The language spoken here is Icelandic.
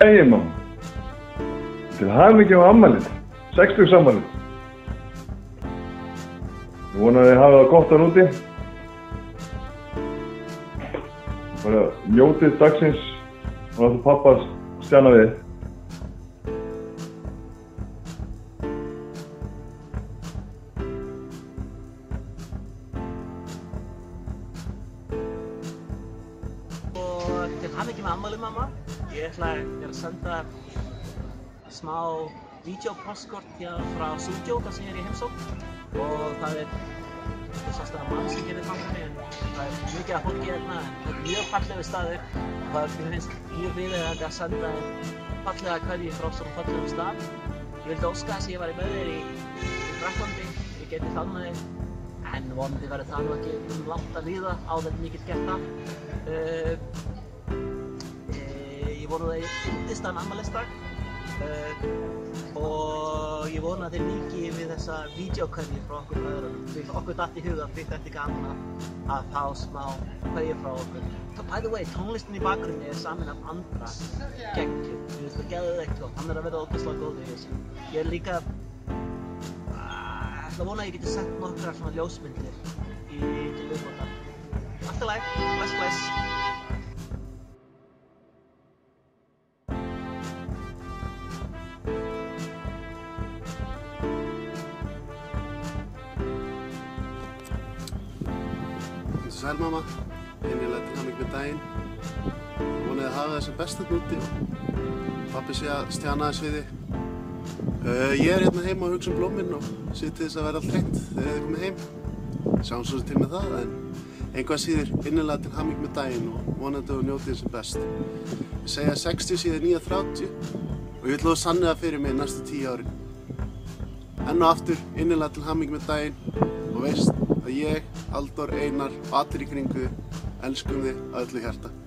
eiginmann. Til hamingju á afmælið, 60 afmælið. Ég vona að þið hafið það gott þarna úti. Bara njótið dagsins og láttu pabba stjana við. Og til hamingju með afmælið, mamma. Ég ætla að senda smá vídeópostkort frá Súdjó þar sem ég í heimsókn. Og það sérstæða mann sem gerir það með mig, en það mikið af fólki hérna, þetta mjög fallegu staður og það finnst mjög viðeigandi að senda fallega kveðju frá svona fallegum stað. Ég vildi óska þess að ég væri með þér í Frakklandi, ég geti faðmað þig, en vonandi verður það nú ekki langt að líða áður en ég get gert það. Ég vona að þið yndist þann afmælisdag og ég vona að þið líki við þessa vídeókveðju frá okkur bræðrunum. Okkur datt í huga að þetta er gaman að fá smá kveðju frá okkur. By the way, tónlistin í bakgrunni samin af Andra geggjuð. Mér finnst það geðveikt og hann að vera ógeðslega góður í þessu. Ég líka ætla að vona að ég geti sett nokkrar svona ljósmyndir til viðbótar. Allt í lagi, bless bless. Sæl mamma, innilega til hamingju með daginn. Ég vona að hafa þessi best þarna úti og pabbi sé að stjana þess við þig. Ég er hérna heima og hugsa blóminn og sé til þess að vera allt hreint þegar þið komið heim. Sjáum svo til með það, en einhvað síður innilega til hamingju með daginn og vonandi að þú njótið þessi best. Ég segja 60 síðan 9:30 og ég vil þú sanna það fyrir mig næstu 10 árin. Enn og aftur innilega til hamingju með daginn og veist að ég, Halldór, Einar og allir í kringu elskum þig af öllu hjarta.